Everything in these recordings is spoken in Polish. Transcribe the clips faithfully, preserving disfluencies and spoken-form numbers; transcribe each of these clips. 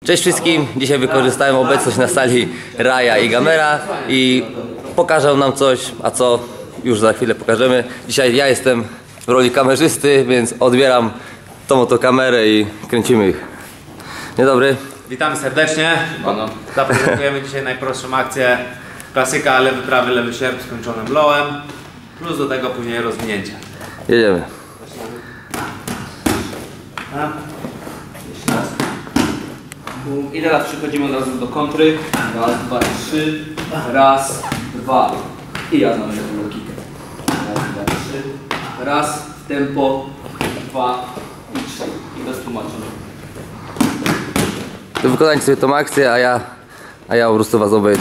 Cześć wszystkim, dzisiaj wykorzystałem obecność na sali Raja i Gamera i pokażę nam coś, a co już za chwilę pokażemy. Dzisiaj ja jestem w roli kamerzysty, więc odbieram tą oto kamerę i kręcimy ich. Dzień dobry. Witamy serdecznie. Zaprezentujemy dzisiaj najprostszą akcję. Klasyka lewy, prawy, lewy sierp skończony blowem. Plus do tego później rozwinięcie. Jedziemy. I teraz przechodzimy od razu do kontry. Raz, dwa, trzy. Raz, dwa. I ja znowu do kicka. Raz, dwa, trzy. Raz, w tempo. Dwa i trzy. I bez tłumaczenia. To wykonajcie sobie tą akcję, a ja, a ja po prostu was obejdę.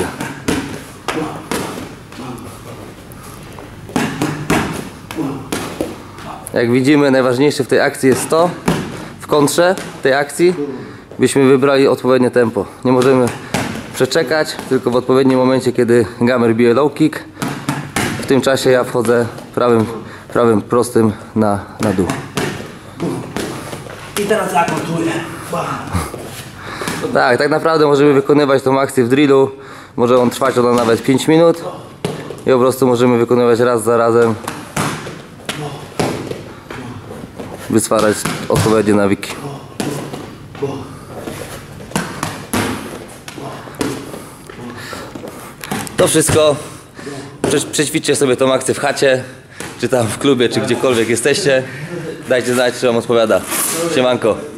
Jak widzimy, najważniejsze w tej akcji jest to, w kontrze tej akcji, byśmy wybrali odpowiednie tempo. Nie możemy przeczekać, tylko w odpowiednim momencie, kiedy Gamer bije low kick, w tym czasie ja wchodzę prawym, prawym prostym na, na dół. I teraz ja kontruję. Tak, tak naprawdę możemy wykonywać tą akcję w drillu. Może on trwać ona nawet pięć minut i po prostu możemy wykonywać raz za razem, wyswarać odpowiednie nawiki. To wszystko. Prze przećwiczcie sobie tą akcję w chacie, czy tam w klubie, czy gdziekolwiek jesteście. Dajcie znać, czy wam odpowiada. Siemanko.